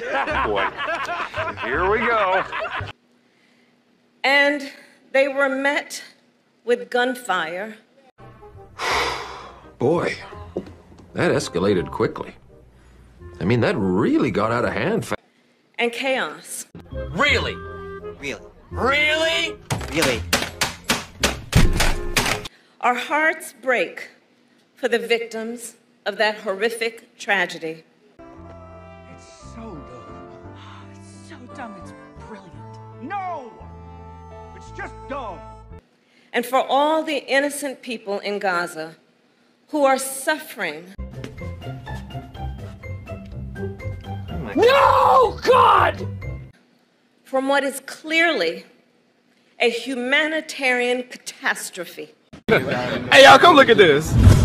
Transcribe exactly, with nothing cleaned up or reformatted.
Boy, here we go. And they were met with gunfire. Boy, that escalated quickly. I mean, that really got out of hand fast. And chaos. Really? Really? Really? Really? Our hearts break for the victims of that horrific tragedy. It's so dumb. It's so dumb, it's brilliant. No! It's just dumb. And for all the innocent people in Gaza who are suffering. No, God! From what is clearly a humanitarian catastrophe. Hey, y'all, come look at this.